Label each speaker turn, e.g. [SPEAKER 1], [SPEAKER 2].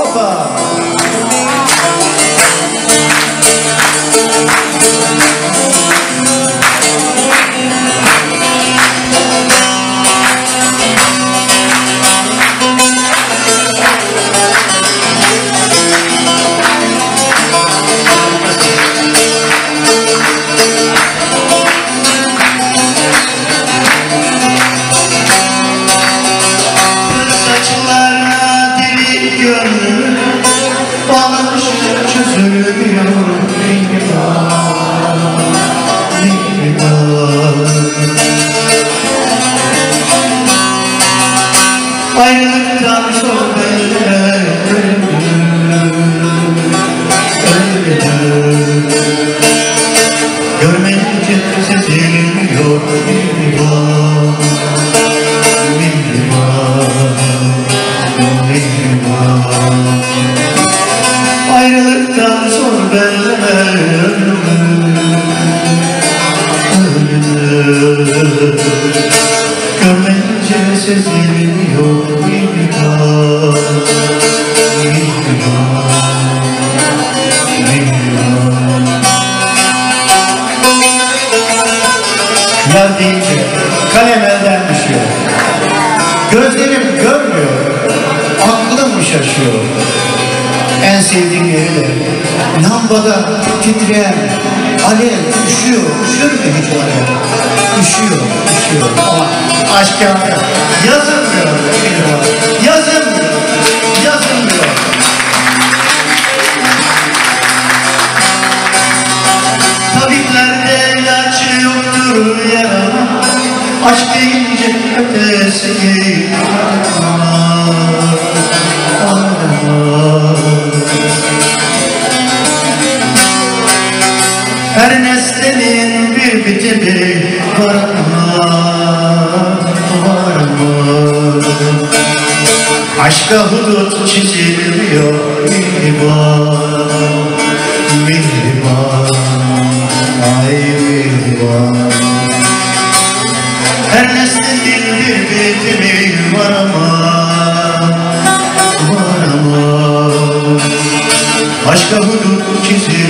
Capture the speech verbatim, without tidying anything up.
[SPEAKER 1] Hoppa! Ayrılıktan sonra görmeyince sezilmiyor mihriban, mihriban, mihriban. Ayrılıktan sonra görmeyince sezilmiyor mihriban, mihriban, mihriban. Yar deyince kalem elden düşüyor. Gözlerim görmüyor, aklım şaşıyor. En sevdiğim yeri de lambada titreyen alev üşüyor, üşür mü hiç alev? Üşüyor, üşüyor ama aşk yanıyor. Yazılmıyor, yazılmıyor, yazılmıyor. Tabiplerde ilaç yoktur yarama, aşk deyince ötesi her nesnenin bir bitimi var mı, var mı? Aşka hudut çizilmiyor mihriban, mihriban, ay mihriban. Her nesnenin bir bitimi var ama, var ama. Aşka hudut çizilmiyor.